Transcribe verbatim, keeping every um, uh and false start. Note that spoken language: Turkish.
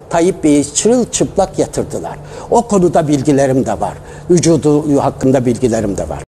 Tayyip Bey'i çırılçıplak yatırdılar. O konuda bilgilerim de var. Vücudu hakkında bilgilerim de var.